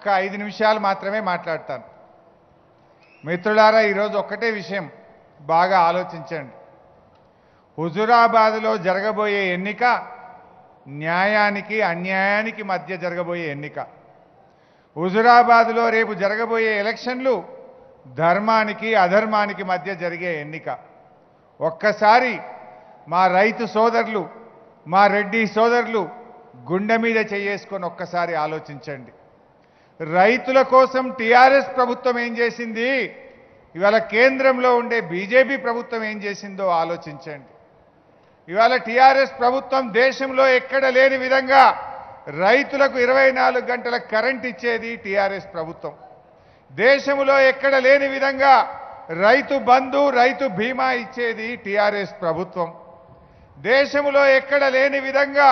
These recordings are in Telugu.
5 నిమిషాలు మాత్రమే మాట్లాడతాను. మిత్రులారా, ఈరోజు ఒక్కటే విషయం బాగా ఆలోచించండి. హుజురాబాద్లో జరగబోయే ఎన్నిక న్యాయానికి అన్యాయానికి మధ్య జరగబోయే ఎన్నిక. హుజురాబాద్లో రేపు జరగబోయే ఎలక్షన్లు ధర్మానికి అధర్మానికి మధ్య జరిగే ఎన్నిక. ఒక్కసారి మా రైతు సోదరులు, మా రెడ్డి సోదరులు గుండె మీద చేసుకొని ఒక్కసారి ఆలోచించండి. రైతుల కోసం టీఆర్ఎస్ ప్రభుత్వం ఏం చేసింది, ఇవాళ కేంద్రంలో ఉండే బీజేపీ ప్రభుత్వం ఏం చేసిందో ఆలోచించండి. ఇవాళ టీఆర్ఎస్ ప్రభుత్వం దేశంలో ఎక్కడ లేని విధంగా రైతులకు 24 గంటల కరెంట్ ఇచ్చేది టీఆర్ఎస్ ప్రభుత్వం. దేశంలో ఎక్కడ లేని విధంగా రైతు బంధు, రైతు బీమా ఇచ్చేది టీఆర్ఎస్ ప్రభుత్వం. దేశంలో ఎక్కడ లేని విధంగా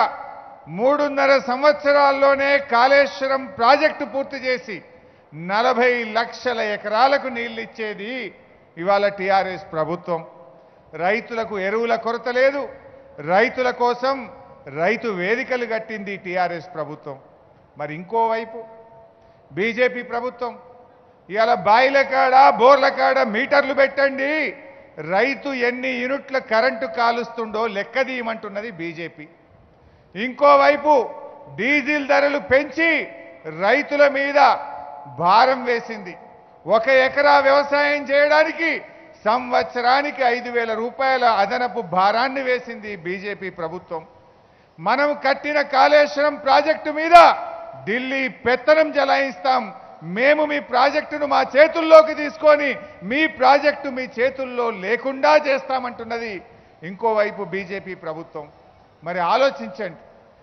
3.5 సంవత్సరాల్లోనే కాళేశ్వరం ప్రాజెక్టు పూర్తి చేసి 40 లక్షల ఎకరాలకు నీళ్లు ఇచ్చేది ఇవాళ టీఆర్ఎస్ ప్రభుత్వం. రైతులకు ఎరువుల కొరత లేదు. రైతుల కోసం రైతు వేదికలు కట్టింది టీఆర్ఎస్ ప్రభుత్వం. మరి ఇంకోవైపు బీజేపీ ప్రభుత్వం ఇవాళ బాయిల కాడ, బోర్ల కాడ మీటర్లు పెట్టండి, రైతు ఎన్ని యూనిట్ల కరెంటు కాలుస్తుండో లెక్క తీయమంటున్నది బీజేపీ. ఇంకోవైపు డీజిల్ ధరలు పెంచి రైతుల మీద భారం వేసింది. 1 ఎకరా వ్యవసాయం చేయడానికి సంవత్సరానికి 5,000 రూపాయల అదనపు భారాన్ని వేసింది బీజేపీ ప్రభుత్వం. మనం కట్టిన కాళేశ్వరం ప్రాజెక్టు మీద ఢిల్లీ పెత్తనం జలాయిస్తాం, మేము మీ ప్రాజెక్టును మా చేతుల్లోకి తీసుకొని మీ ప్రాజెక్టు మీ చేతుల్లో లేకుండా చేస్తామంటున్నది ఇంకోవైపు బీజేపీ ప్రభుత్వం. మరి ఆలోచించండి,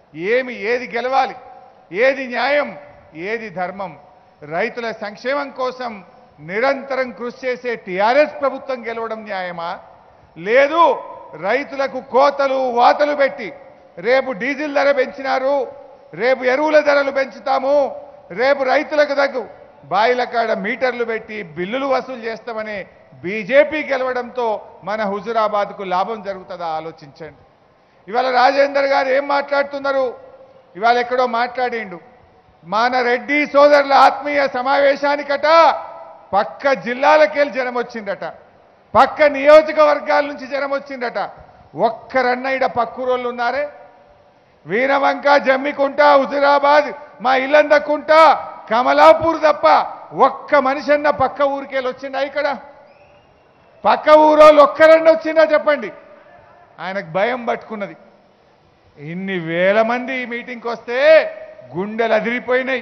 ఏది గెలవాలి, ఏది న్యాయం, ఏది ధర్మం? రైతుల సంక్షేమం కోసం నిరంతరం కృషి చేసే టీఆర్ఎస్ ప్రభుత్వం గెలవడం న్యాయమా? లేదు, రైతులకు కోతలు వాతలు పెట్టి రేపు డీజిల్ ధర పెంచినారు, రేపు ఎరువుల ధరలు పెంచుతాము, రేపు రైతులకు తగ్గు బాయిల కాడ మీటర్లు పెట్టి బిల్లులు వసూలు చేస్తామనే బీజేపీ గెలవడంతో మన హుజురాబాద్కు లాభం జరుగుతుందా? ఆలోచించండి. ఇవాళ రాజేందర్ గారు ఏం మాట్లాడుతున్నారు? ఇవాళ ఎక్కడో మాట్లాడిండు, మన రెడ్డి సోదరుల ఆత్మీయ సమావేశానికట పక్క జిల్లాలకెళ్ళి జనం వచ్చిందట, పక్క నియోజకవర్గాల నుంచి జనం వచ్చిందట. ఒక్కరన్న ఈడ పక్కూరోళ్ళు ఉన్నారే? వీరవంక, జమ్మికుంట, హుజురాబాద్, మా ఇల్లందకుంట, కమలాపూర్ తప్ప ఒక్క మనిషన్న పక్క ఊరికెళ్ళి వచ్చిందా? ఇక్కడ పక్క ఊరోళ్ళు ఒక్కరన్న వచ్చిందా చెప్పండి? ఆయనకు భయం పట్టుకున్నది. ఇన్ని వేల మంది ఈ మీటింగ్కి వస్తే గుండెలు అదిరిపోయినాయి.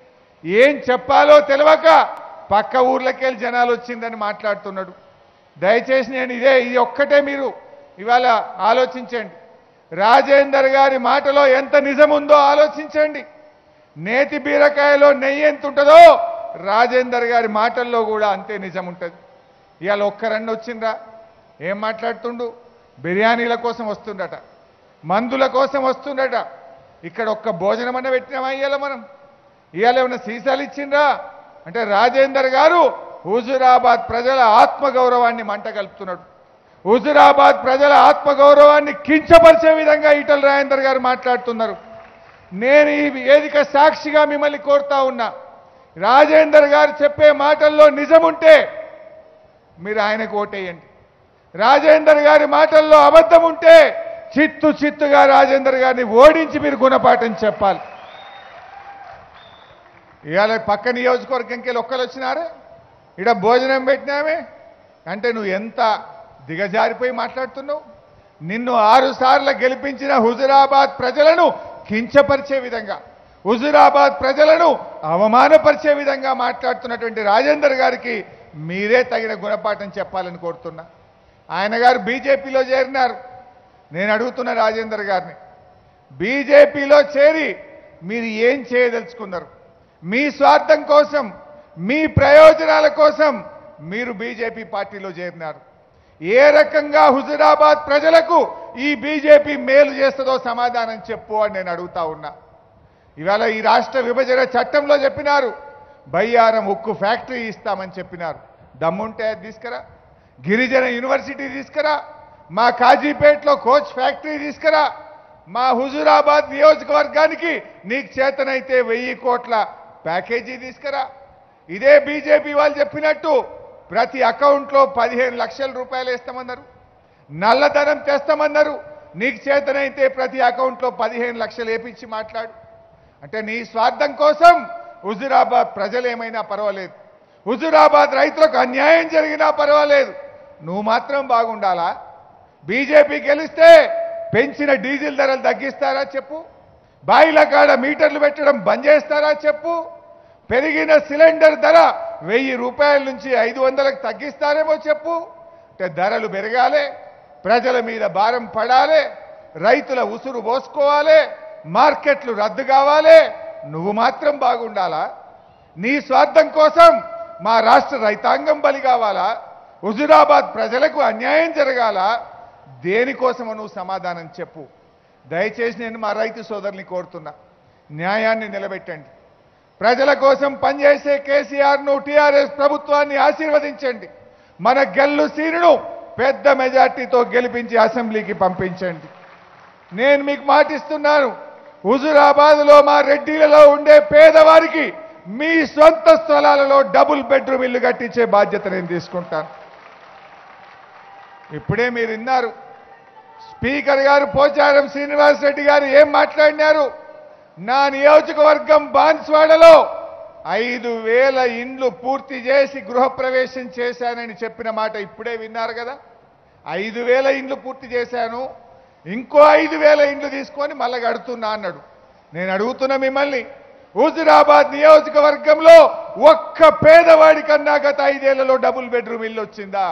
ఏం చెప్పాలో తెలియక పక్క ఊర్లకెళ్ళి జనాలు వచ్చిందని మాట్లాడుతున్నాడు. దయచేసి నేను ఇది ఒక్కటే మీరు ఇవాళ ఆలోచించండి. రాజేందర్ గారి మాటలో ఎంత నిజం ఉందో ఆలోచించండి. నేతి బీరకాయలో నెయ్యి ఎంత ఉంటుందో రాజేందర్ గారి మాటల్లో కూడా అంతే నిజం ఉంటుంది. ఇవాళ ఒక్కరన్న వచ్చిండ్రా? ఏం మాట్లాడుతుండు? బిర్యానీల కోసం వస్తుండట, మందుల కోసం వస్తుండట. ఇక్కడ ఒక్క భోజనం అన్న పెట్టినామా ఇవాళ మనం? ఇవాళ ఏమన్నా సీసాలు ఇచ్చిండ్రా? అంటే రాజేందర్ గారు హుజురాబాద్ ప్రజల ఆత్మగౌరవాన్ని మంట కలుపుతున్నాడు. హుజురాబాద్ ప్రజల ఆత్మగౌరవాన్ని కించపరిచే విధంగా ఈటల రాజేందర్ గారు మాట్లాడుతున్నారు. నేను ఈ వేదిక సాక్షిగా మిమ్మల్ని కోరుతా ఉన్నా, రాజేందర్ గారు చెప్పే మాటల్లో నిజం ఉంటే మీరు ఆయనకు ఓటేయండి. రాజేందర్ గారి మాటల్లో అబద్ధం ఉంటే చిత్తుగా రాజేందర్ గారిని ఓడించి మీరు గుణపాఠం చెప్పాలి. ఇవాళ పక్క నియోజకవర్గంకి వెళ్ళి ఒక్కరు వచ్చినారే, ఇక్కడ భోజనం పెట్టినామే అంటే నువ్వు ఎంత దిగజారిపోయి మాట్లాడుతున్నావు? నిన్ను 6 సార్లు గెలిపించిన హుజురాబాద్ ప్రజలను కించపరిచే విధంగా, హుజురాబాద్ ప్రజలను అవమానపరిచే విధంగా మాట్లాడుతున్నటువంటి రాజేందర్ గారికి మీరే తగిన గుణపాఠం చెప్పాలని కోరుతున్నా. ఆయన గారు బీజేపీలో చేరినారు. నేను అడుగుతున్న రాజేందర్ గారిని, బీజేపీలో చేరి మీరు ఏం చేయదలుచుకున్నారు? మీ స్వార్థం కోసం, మీ ప్రయోజనాల కోసం మీరు బీజేపీ పార్టీలో చేరినారు. ఏ రకంగా హుజురాబాద్ ప్రజలకు ఈ బీజేపీ మేలు చేస్తుందో సమాధానం చెప్పు అని నేను అడుగుతా ఉన్నా. ఇవాళ ఈ రాష్ట్ర విభజన చట్టంలో చెప్పినారు, బయ్యారం ఉక్కు ఫ్యాక్టరీ ఇస్తామని చెప్పినారు. దమ్ముంటే అది తీసుకురా. గిరిజన యూనివర్సిటీ తీసుకురా. మా కాజీపేటలో కోచ్ ఫ్యాక్టరీ తీసుకురా. మా హుజురాబాద్ నియోజకవర్గానికి నీకు చేతనైతే 1000 కోట్ల ప్యాకేజీ తీసుకురా. ఇదే బీజేపీ వాళ్ళు చెప్పినట్టు ప్రతి అకౌంట్లో 15 లక్షల రూపాయలు వేస్తామన్నారు, నల్లధనం తెస్తామన్నారు. నీకు చేతనైతే ప్రతి అకౌంట్లో 15 లక్షలు వేపించి మాట్లాడు. అంటే నీ స్వార్థం కోసం హుజూరాబాద్ ప్రజలేమైనా పర్వాలేదు, హుజూరాబాద్ రైతులకు అన్యాయం జరిగినా పర్వాలేదు, నువ్వు మాత్రం బాగుండాలా? బీజేపీ గెలిస్తే పెంచిన డీజిల్ ధరలు తగ్గిస్తారా చెప్పు? బాయిల కాడ మీటర్లు పెట్టడం బంద్ చేస్తారా చెప్పు? పెరిగిన సిలిండర్ ధర 1000 రూపాయల నుంచి 500లకు తగ్గిస్తారేమో చెప్పు? అంటే ధరలు పెరగాలి, ప్రజల మీద భారం పడాలి, రైతుల ఉసురు పోసుకోవాలి, మార్కెట్లు రద్దు కావాలి, నువ్వు మాత్రం బాగుండాలా? నీ స్వార్థం కోసం మా రాష్ట్ర రైతాంగం బలి కావాలా? హుజూరాబాద్ ప్రజలకు అన్యాయం జరగాల? దేనికోసమో నువ్వు సమాధానం చెప్పు. దయచేసి నేను మా రైతు సోదరుని కోరుతున్నా, న్యాయాన్ని నిలబెట్టండి. ప్రజల కోసం పనిచేసే కేసీఆర్ను, టీఆర్ఎస్ ప్రభుత్వాన్ని ఆశీర్వదించండి. మన గెల్లు సీనును పెద్ద మెజార్టీతో గెలిపించి అసెంబ్లీకి పంపించండి. నేను మీకు మాటిస్తున్నాను, హుజూరాబాద్లో మా రెడ్డిలలో ఉండే పేదవారికి మీ సొంత స్థలాలలో డబుల్ బెడ్రూమ్ ఇల్లు కట్టించే బాధ్యత నేను తీసుకుంటాను. ఇప్పుడే మీరు విన్నారు, స్పీకర్ గారు పోచారం శ్రీనివాసరెడ్డి గారు ఏం మాట్లాడినారు. నా నియోజకవర్గం బాన్స్వాడలో 5000 ఇండ్లు పూర్తి చేసి గృహప్రవేశం చేశానని చెప్పిన మాట ఇప్పుడే విన్నారు కదా. 5000 ఇండ్లు పూర్తి చేశాను, ఇంకో 5000 ఇండ్లు తీసుకొని మళ్ళీ కడుతున్నా అన్నాడు. నేను అడుగుతున్నా మిమ్మల్ని, హుజూరాబాద్ నియోజకవర్గంలో ఒక్క పేదవాడి కన్నా గత 5 ఏళ్లలో డబుల్ బెడ్రూమ్ ఇల్లు వచ్చిందా?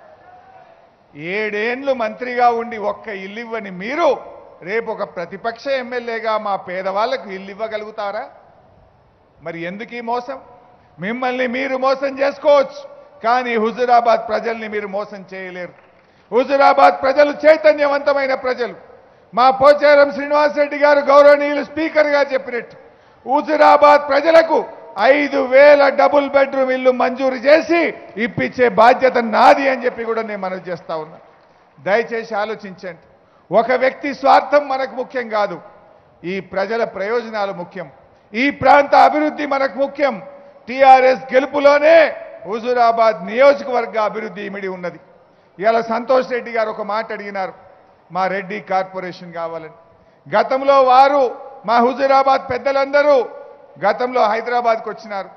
7 ఏళ్లు మంత్రిగా ఉండి ఒక్క ఇల్లు ఇవ్వని మీరు రేపు ఒక ప్రతిపక్ష ఎమ్మెల్యేగా మా పేదవాళ్లకు ఇల్లు ఇవ్వగలుగుతారా? మరి ఎందుకు ఈ మోసం? మిమ్మల్ని మీరు మోసం చేసుకోవచ్చు, కానీ హుజూరాబాద్ ప్రజల్ని మీరు మోసం చేయలేరు. హుజూరాబాద్ ప్రజలు చైతన్యవంతమైన ప్రజలు. మా పోచారం శ్రీనివాసరెడ్డి గారు గౌరవనీయులు స్పీకర్గా చెప్పినట్టు హుజూరాబాద్ ప్రజలకు 5000 డబుల్ బెడ్రూమ్ ఇల్లు మంజూరు చేసి ఇప్పించే బాధ్యత నాది అని చెప్పి కూడా నేను మనవి చేస్తా ఉన్నా. దయచేసి ఆలోచించండి. ఒక వ్యక్తి స్వార్థం మనకు ముఖ్యం కాదు, ఈ ప్రజల ప్రయోజనాలు ముఖ్యం, ఈ ప్రాంత అభివృద్ధి మనకు ముఖ్యం. టీఆర్ఎస్ గెలుపులోనే హుజూరాబాద్ నియోజకవర్గ అభివృద్ధి ఇమిడి ఉన్నది. ఇలా సంతోష్ రెడ్డి గారు ఒక మాట అడిగినారు, మా రెడ్డి కార్పొరేషన్ కావాలని. గతంలో వారు మా హుజూరాబాద్ పెద్దలందరూ గతంలో హైదరాబాద్కు వచ్చినారు.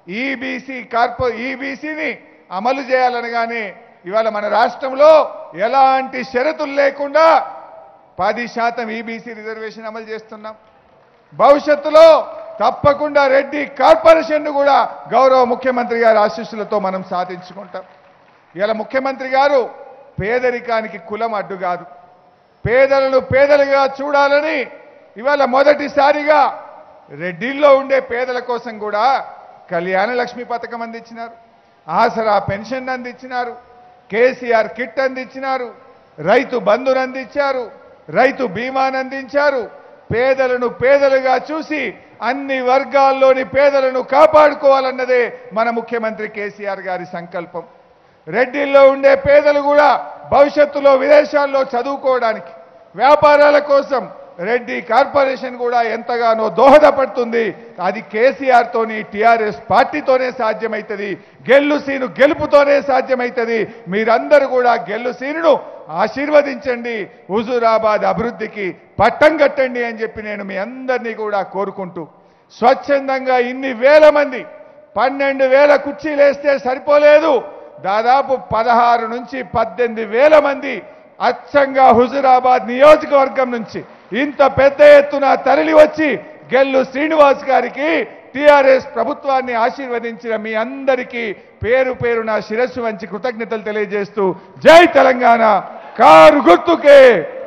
ఈబీసీని అమలు చేయాలనగానే ఇవాళ మన రాష్ట్రంలో ఎలాంటి షరతులు లేకుండా 10% ఈబీసీ రిజర్వేషన్ అమలు చేస్తున్నాం. భవిష్యత్తులో తప్పకుండా రెడ్డి కార్పొరేషన్ కూడా గౌరవ ముఖ్యమంత్రి గారి ఆశీస్సులతో మనం సాధించుకుంటాం. ఇలా ముఖ్యమంత్రి గారు పేదరికానికి కులం అడ్డు కాదు, పేదలను పేదలుగా చూడాలని ఇవాళ మొదటిసారిగా రెడ్డిల్లో ఉండే పేదల కోసం కూడా కళ్యాణ లక్ష్మి పథకం అందించినారు, ఆసరా పెన్షన్ అందించినారు, కేసీఆర్ కిట్ అందించినారు, రైతు బంధును అందించారు, రైతు బీమాను అందించారు. పేదలను పేదలుగా చూసి అన్ని వర్గాల్లోని పేదలను కాపాడుకోవాలన్నదే మన ముఖ్యమంత్రి కేసీఆర్ గారి సంకల్పం. రెడ్డిల్లో ఉండే పేదలు కూడా భవిష్యత్తులో విదేశాల్లో చదువుకోవడానికి, వ్యాపారాల కోసం రెడ్డి కార్పొరేషన్ కూడా ఎంతగానో దోహదపడుతుంది. అది కేసీఆర్ తోని టీఆర్ఎస్ పార్టీతోనే సాధ్యమైతది, గెల్లు సీను గెలుపుతోనే సాధ్యమైతది. మీరందరూ కూడా గెల్లు సీనును ఆశీర్వదించండి, హుజూరాబాద్ అభివృద్ధికి పట్టం కట్టండి అని చెప్పి నేను మీ అందరినీ కూడా కోరుకుంటూ, స్వచ్ఛందంగా ఇన్ని వేల మంది 12,000 కుర్చీలు వేస్తే సరిపోలేదు, దాదాపు 16 నుంచి 18,000 మంది అచ్చంగా హుజూరాబాద్ నియోజకవర్గం నుంచి ఇంత పెద్ద ఎత్తున తరలి వచ్చి గెల్లు శ్రీనివాస్ గారికి, టీఆర్ఎస్ ప్రభుత్వాన్ని ఆశీర్వదించిన మీ అందరికీ పేరు పేరున శిరస్సు వంచి కృతజ్ఞతలు తెలియజేస్తూ, జై తెలంగాణ, కారు గుర్తుకే